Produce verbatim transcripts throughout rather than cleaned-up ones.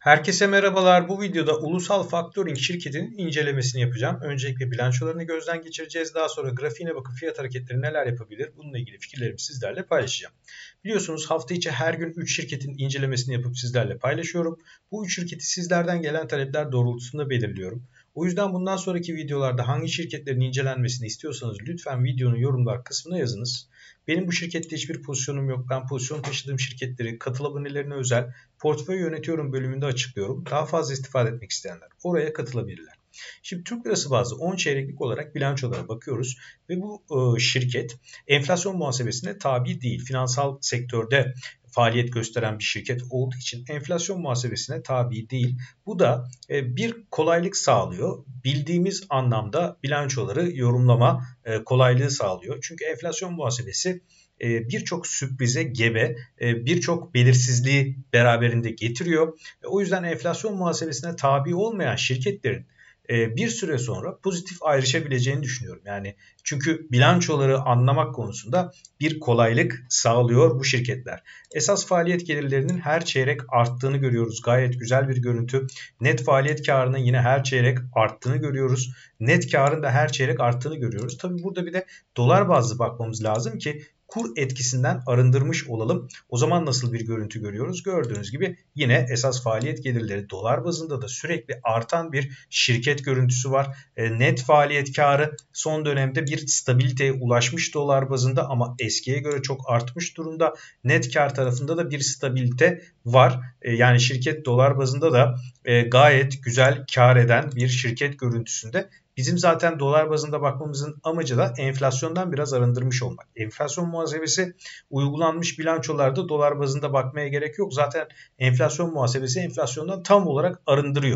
Herkese merhabalar. Bu videoda Ulusal Faktöring şirketinin incelemesini yapacağım. Öncelikle bilançolarını gözden geçireceğiz. Daha sonra grafiğine bakıp fiyat hareketleri neler yapabilir? Bununla ilgili fikirlerimi sizlerle paylaşacağım. Biliyorsunuz hafta içi her gün üç şirketin incelemesini yapıp sizlerle paylaşıyorum. Bu üç şirketi sizlerden gelen talepler doğrultusunda belirliyorum. O yüzden bundan sonraki videolarda hangi şirketlerin incelenmesini istiyorsanız lütfen videonun yorumlar kısmına yazınız. Benim bu şirkette hiçbir pozisyonum yok. Ben pozisyon taşıdığım şirketleri katıl abonelerine özel portföy yönetiyorum bölümünde açıklıyorum. Daha fazla istifade etmek isteyenler oraya katılabilirler. Şimdi Türk lirası bazlı on çeyreklik olarak bilançolara bakıyoruz ve bu e, şirket enflasyon muhasebesine tabi değil. Finansal sektörde faaliyet gösteren bir şirket olduğu için enflasyon muhasebesine tabi değil. Bu da e, bir kolaylık sağlıyor. Bildiğimiz anlamda bilançoları yorumlama e, kolaylığı sağlıyor. Çünkü enflasyon muhasebesi birçok sürprize gebe, birçok belirsizliği beraberinde getiriyor. O yüzden enflasyon muhasebesine tabi olmayan şirketlerin bir süre sonra pozitif ayrışabileceğini düşünüyorum. Yani çünkü bilançoları anlamak konusunda bir kolaylık sağlıyor bu şirketler. Esas faaliyet gelirlerinin her çeyrek arttığını görüyoruz. Gayet güzel bir görüntü. Net faaliyet karının yine her çeyrek arttığını görüyoruz. Net karın da her çeyrek arttığını görüyoruz. Tabii burada bir de dolar bazlı bakmamız lazım ki kur etkisinden arındırmış olalım. O zaman nasıl bir görüntü görüyoruz? Gördüğünüz gibi yine esas faaliyet gelirleri dolar bazında da sürekli artan bir şirket görüntüsü var. E, net faaliyet karı son dönemde bir stabiliteye ulaşmış dolar bazında ama eskiye göre çok artmış durumda. Net kar tarafında da bir stabilite var. E, yani şirket dolar bazında da e, gayet güzel kar eden bir şirket görüntüsünde. Bizim zaten dolar bazında bakmamızın amacı da enflasyondan biraz arındırmış olmak. Enflasyon muhasebesi uygulanmış bilançolarda dolar bazında bakmaya gerek yok. Zaten enflasyon muhasebesi enflasyondan tam olarak arındırıyor.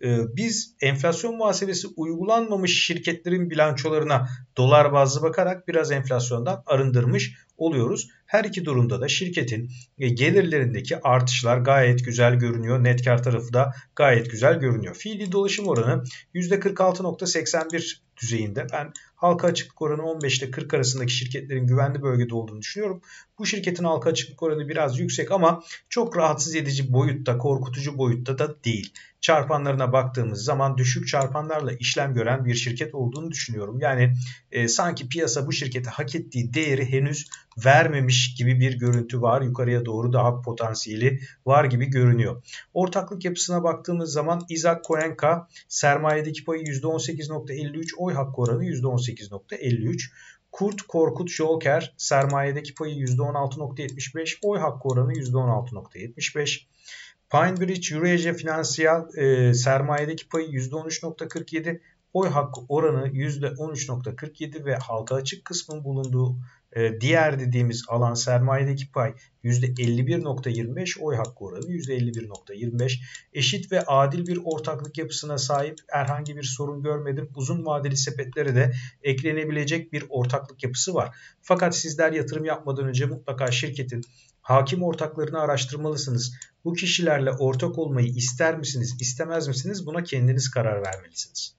Biz enflasyon muhasebesi uygulanmamış şirketlerin bilançolarına dolar bazlı bakarak biraz enflasyondan arındırmış oluyoruz. Her iki durumda da şirketin gelirlerindeki artışlar gayet güzel görünüyor. Net kar tarafı da gayet güzel görünüyor. Fiili dolaşım oranı yüzde kırk altı nokta seksen bir düzeyinde. Ben halka açıklık oranı on beş ile kırk arasındaki şirketlerin güvenli bölgede olduğunu düşünüyorum. Bu şirketin halka açıklık oranı biraz yüksek ama çok rahatsız edici boyutta, korkutucu boyutta da değil. Çarpanlarına baktığımız zaman düşük çarpanlarla işlem gören bir şirket olduğunu düşünüyorum. Yani e, sanki piyasa bu şirkete hak ettiği değeri henüz vermemiş gibi bir görüntü var. Yukarıya doğru daha potansiyeli var gibi görünüyor. Ortaklık yapısına baktığımız zaman İzak Koenka sermayedeki payı yüzde on sekiz nokta elli üç, oy hakkı oranı yüzde on sekiz nokta elli üç. Kurt Korkut Joker sermayedeki payı yüzde on altı nokta yetmiş beş, oy hakkı oranı yüzde on altı nokta yetmiş beş. PineBridge Eurasia Finansiyel e, sermayedeki payı yüzde on üç nokta kırk yedi, oy hakkı oranı yüzde on üç nokta kırk yedi ve halka açık kısmın bulunduğu e, diğer dediğimiz alan sermayedeki pay yüzde elli bir nokta yirmi beş, oy hakkı oranı yüzde elli bir nokta yirmi beş. Eşit ve adil bir ortaklık yapısına sahip, herhangi bir sorun görmedim. Uzun vadeli sepetlere de eklenebilecek bir ortaklık yapısı var. Fakat sizler yatırım yapmadan önce mutlaka şirketin hakim ortaklarını araştırmalısınız. Bu kişilerle ortak olmayı ister misiniz, istemez misiniz? Buna kendiniz karar vermelisiniz.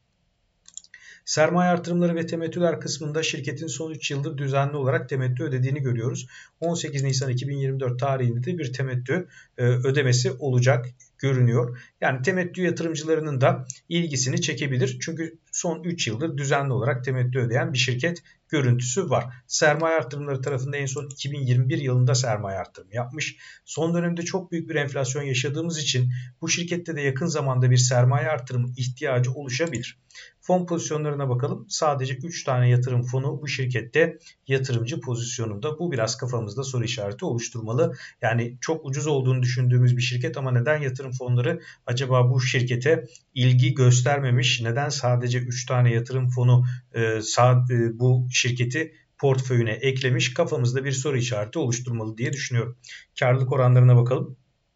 Sermaye artırımları ve temettüler kısmında şirketin son üç yıldır düzenli olarak temettü ödediğini görüyoruz. on sekiz Nisan iki bin yirmi dört tarihinde de bir temettü ödemesi olacak görünüyor. Yani temettü yatırımcılarının da ilgisini çekebilir. Çünkü son üç yıldır düzenli olarak temettü ödeyen bir şirket görüntüsü var. Sermaye artırımları tarafında en son iki bin yirmi bir yılında sermaye artırımı yapmış. Son dönemde çok büyük bir enflasyon yaşadığımız için bu şirkette de yakın zamanda bir sermaye artırımı ihtiyacı oluşabilir. Fon pozisyonlarına bakalım. Sadece üç tane yatırım fonu bu şirkette yatırımcı pozisyonunda. Bu biraz kafamızda soru işareti oluşturmalı. Yani çok ucuz olduğunu düşündüğümüz bir şirket ama neden yatırım fonları acaba bu şirkete ilgi göstermemiş? Neden sadece üç tane yatırım fonu e, sağ, e, bu şirketi portföyüne eklemiş? Kafamızda bir soru işareti oluşturmalı diye düşünüyorum. Karlılık oranlarına bakalım.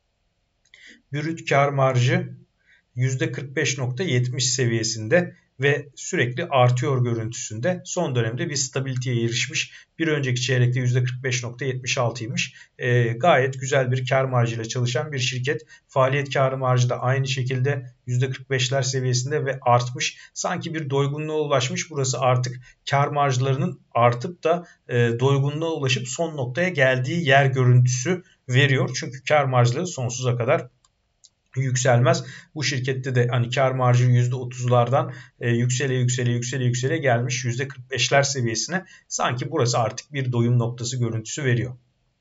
Brüt kar marjı yüzde kırk beş nokta yetmiş seviyesinde ve sürekli artıyor görüntüsünde. Son dönemde bir stabiliteye erişmiş. Bir önceki çeyrekte yüzde kırk beş nokta yetmiş altıymış. E, gayet güzel bir kar marjıyla çalışan bir şirket. Faaliyet karı marjı da aynı şekilde yüzde kırk beşler seviyesinde ve artmış. Sanki bir doygunluğa ulaşmış. Burası artık kar marjlarının artıp da e, doygunluğa ulaşıp son noktaya geldiği yer görüntüsü veriyor. Çünkü kar marjları sonsuza kadar yükselmez. Bu şirkette de hani kar marjı yüzde otuzlardan e, yüksele yüksele yüksele yüksele gelmiş yüzde kırk beşler seviyesine. Sanki burası artık bir doyum noktası görüntüsü veriyor.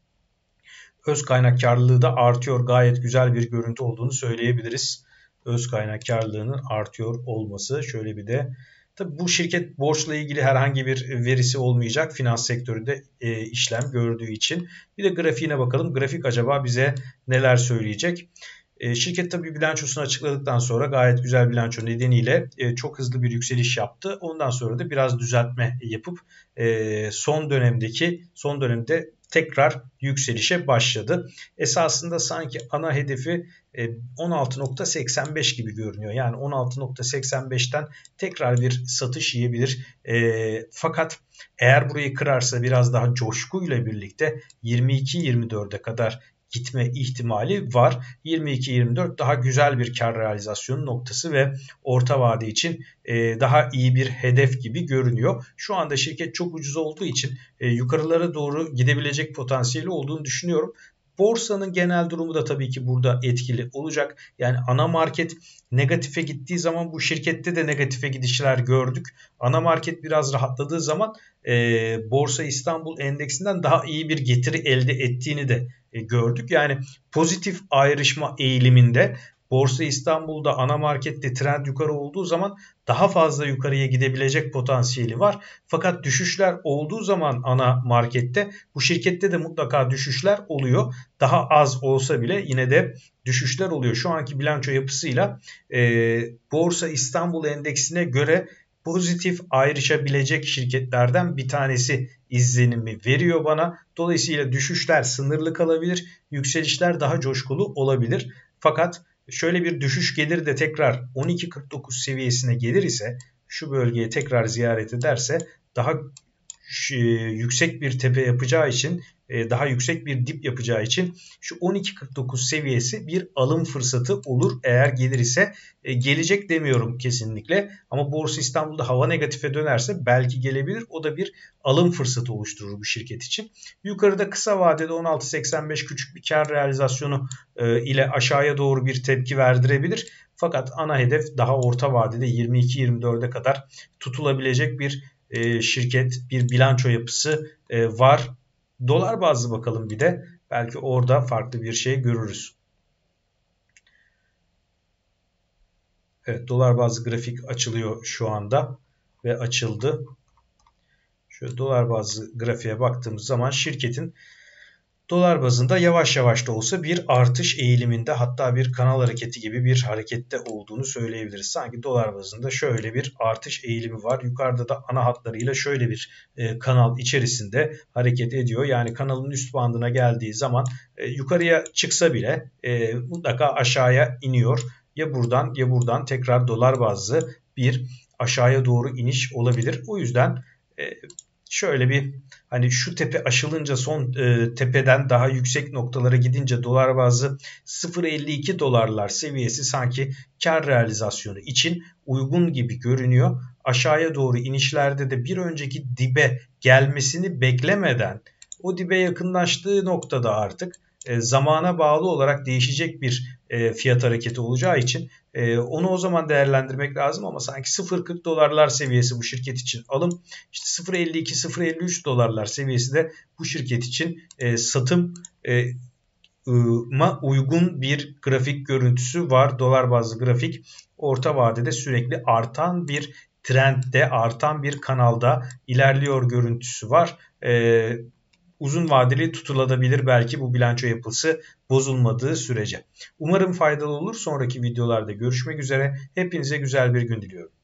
Öz kaynak karlılığı da artıyor. Gayet güzel bir görüntü olduğunu söyleyebiliriz. Öz kaynak karlılığının artıyor olması. Şöyle bir de tabii bu şirket borçla ilgili herhangi bir verisi olmayacak. Finans sektöründe e, işlem gördüğü için. Bir de grafiğine bakalım. Grafik acaba bize neler söyleyecek? E, şirket tabii bilançosunu açıkladıktan sonra gayet güzel bilanço nedeniyle e, çok hızlı bir yükseliş yaptı. Ondan sonra da biraz düzeltme yapıp e, son dönemdeki son dönemde tekrar yükselişe başladı. Esasında sanki ana hedefi on altı nokta seksen beş gibi görünüyor. Yani on altı nokta seksen beşten tekrar bir satış yiyebilir. E, fakat eğer burayı kırarsa biraz daha coşkuyla birlikte yirmi iki yirmi dörde kadar gitme ihtimali var. yirmi iki yirmi dört daha güzel bir kar realizasyonu noktası ve orta vade için e, daha iyi bir hedef gibi görünüyor. Şu anda şirket çok ucuz olduğu için e, yukarılara doğru gidebilecek potansiyeli olduğunu düşünüyorum. Borsanın genel durumu da tabii ki burada etkili olacak. Yani ana market negatife gittiği zaman bu şirkette de negatife gidişler gördük. Ana market biraz rahatladığı zaman e, Borsa İstanbul Endeksinden daha iyi bir getiri elde ettiğini de e, gördük. Yani pozitif ayrışma eğiliminde Borsa İstanbul'da ana markette trend yukarı olduğu zaman daha fazla yukarıya gidebilecek potansiyeli var. Fakat düşüşler olduğu zaman ana markette bu şirkette de mutlaka düşüşler oluyor. Daha az olsa bile yine de düşüşler oluyor. Şu anki bilanço yapısıyla e, Borsa İstanbul Endeksine göre pozitif ayrışabilecek şirketlerden bir tanesi izlenimi veriyor bana. Dolayısıyla düşüşler sınırlı kalabilir, yükselişler daha coşkulu olabilir. Fakat şöyle bir düşüş gelir de tekrar on iki kırk dokuz seviyesine gelir ise, şu bölgeye tekrar ziyaret ederse daha yüksek bir tepe yapacağı için, daha yüksek bir dip yapacağı için şu on iki kırk dokuz seviyesi bir alım fırsatı olur eğer gelir ise. Gelecek demiyorum kesinlikle ama Borsa İstanbul'da hava negatife dönerse belki gelebilir. O da bir alım fırsatı oluşturur bu şirket için. Yukarıda kısa vadede on altı seksen beş küçük bir kar realizasyonu ile aşağıya doğru bir tepki verdirebilir. Fakat ana hedef daha orta vadede yirmi iki yirmi dörde kadar tutulabilecek bir şirket, bir bilanço yapısı var. Dolar bazlı bakalım bir de. Belki orada farklı bir şey görürüz. Evet, dolar bazlı grafik açılıyor şu anda ve açıldı. Şöyle dolar bazlı grafiğe baktığımız zaman şirketin dolar bazında yavaş yavaş da olsa bir artış eğiliminde, hatta bir kanal hareketi gibi bir harekette olduğunu söyleyebiliriz. Sanki dolar bazında şöyle bir artış eğilimi var. Yukarıda da ana hatlarıyla şöyle bir e, kanal içerisinde hareket ediyor. Yani kanalın üst bandına geldiği zaman e, yukarıya çıksa bile e, mutlaka aşağıya iniyor. Ya buradan ya buradan tekrar dolar bazlı bir aşağıya doğru iniş olabilir. O yüzden e, şöyle bir hani şu tepe aşılınca son e, tepeden daha yüksek noktalara gidince dolar bazlı sıfır virgül elli iki dolarlar seviyesi sanki kar realizasyonu için uygun gibi görünüyor. Aşağıya doğru inişlerde de bir önceki dibe gelmesini beklemeden o dibe yakınlaştığı noktada artık e, zamana bağlı olarak değişecek bir e, fiyat hareketi olacağı için e, onu o zaman değerlendirmek lazım ama sanki sıfır virgül kırk dolarlar seviyesi bu şirket için alım, işte sıfır virgül elli iki sıfır virgül elli üç dolarlar seviyesi de bu şirket için e, satım e, ma uygun bir grafik görüntüsü var. Dolar bazlı grafik orta vadede sürekli artan bir trendde, artan bir kanalda ilerliyor görüntüsü var. E, uzun vadeli tutulabilir belki bu bilanço yapısı bozulmadığı sürece. Umarım faydalı olur. Sonraki videolarda görüşmek üzere. Hepinize güzel bir gün diliyorum.